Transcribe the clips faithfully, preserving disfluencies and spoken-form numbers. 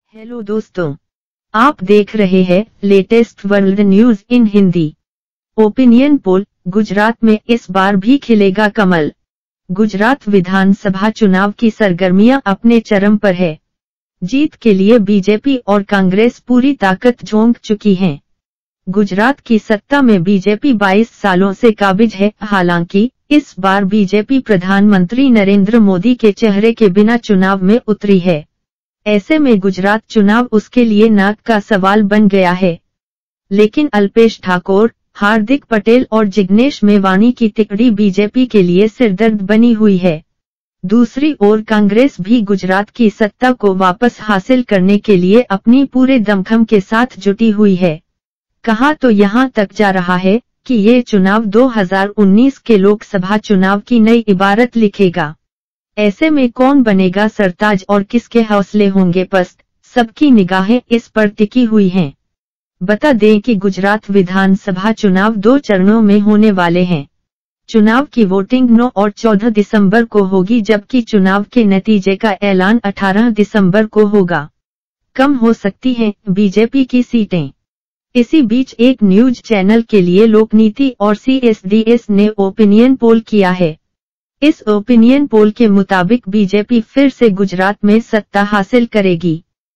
Hello दोस्तों, आप देख रहे हैं latest world news in Hindi. Opinion poll, Gujarat में इस बार भी खिलेगा कमल। गुजरात विधानसभा चुनाव की सरगर्मियां अपने चरम पर है। जीत के लिए बीजेपी और कांग्रेस पूरी ताकत झोंक चुकी हैं। गुजरात की सत्ता में बीजेपी बाईस सालों से काबिज है। हालांकि इस बार बीजेपी प्रधानमंत्री नरेंद्र मोदी के चेहरे के बिना चुनाव में उतरी है। ऐसे में गुजरात चुनाव उसके लिए नाक का सवाल बन गया है। लेकिन अल्पेश ठाकोर, हार्दिक पटेल और जिग्नेश मेवानी की तिकड़ी बीजेपी के लिए सिरदर्द बनी हुई है। दूसरी ओर कांग्रेस भी गुजरात की सत्ता को वापस हासिल करने के लिए अपनी पूरे दमखम के साथ जुटी हुई है। कहा तो यहां तक जा रहा है कि ये चुनाव दो हज़ार उन्नीस के लोकसभा चुनाव की नई इबारत लिखेगा। ऐसे में कौन बनेगा सरताज और किसके हौसले होंगे पस्त, सबकी निगाहें इस पर टिकी हुई हैं। बता दें कि गुजरात विधानसभा चुनाव दो चरणों में होने वाले हैं। चुनाव की वोटिंग नौ और चौदह दिसंबर को होगी, जबकि चुनाव के नतीजे का ऐलान अठारह दिसंबर को होगा। कम हो सकती हैं बीजेपी की सीटें। इसी बीच एक न्यूज चैनल के लिए लोकनीति और सी एस डी एस ने ओपिनियन पोल किया है। इस ओपिनियन पोल के मुताबिक बीजेपी फिर से गुजरात में सत्ता हासिल करेगी।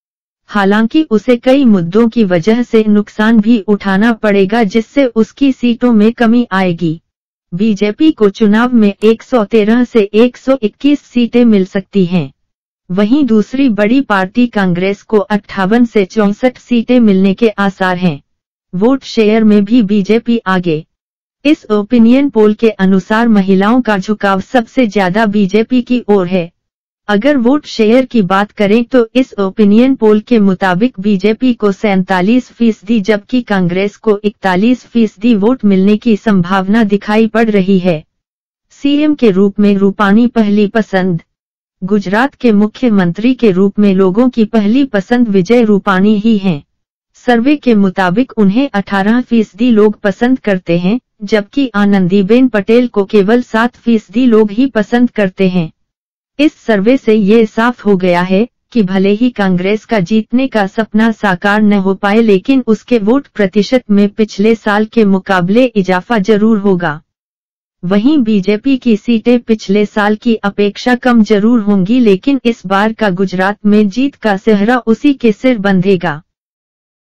हालांकि उसे कई मुद्दों की वजह से नुकसान भी उठाना पड़ेगा, जिससे उसकी सीटों में कमी आएगी। बीजेपी को चुनाव में एक सौ तेरह से एक सौ इक्कीस सीटें मिल सकती हैं। वहीं दूसरी बड़ी पार्टी कांग्रेस को अट्ठावन से चौंसठ सीटें मिलने के आसार हैं। वोट शेयर में भी बीजेपी आगे। इस ओपिनियन पोल के अनुसार महिलाओं का झुकाव सबसे ज्यादा बीजेपी की ओर है। अगर वोट शेयर की बात करें तो इस ओपिनियन पोल के मुताबिक बीजेपी को सैंतालीस फीसदी जबकि कांग्रेस को इकतालीस फीसदी वोट मिलने की संभावना दिखाई पड़ रही है। सीएम के रूप में रूपानी पहली पसंद। गुजरात के मुख्यमंत्री के रूप में लोगों की पहली पसंद विजय रूपानी ही हैं। सर्वे के मुताबिक उन्हें अठारह फीसदी लोग पसंद करते हैं, जबकि आनंदीबेन पटेल को केवल सात फीसदी लोग ही पसंद करते हैं। इस सर्वे से ये साफ हो गया है कि भले ही कांग्रेस का जीतने का सपना साकार न हो पाए, लेकिन उसके वोट प्रतिशत में पिछले साल के मुकाबले इजाफा जरूर होगा। वहीं बीजेपी की सीटें पिछले साल की अपेक्षा कम जरूर होंगी, लेकिन इस बार का गुजरात में जीत का सेहरा उसी के सिर बंधेगा।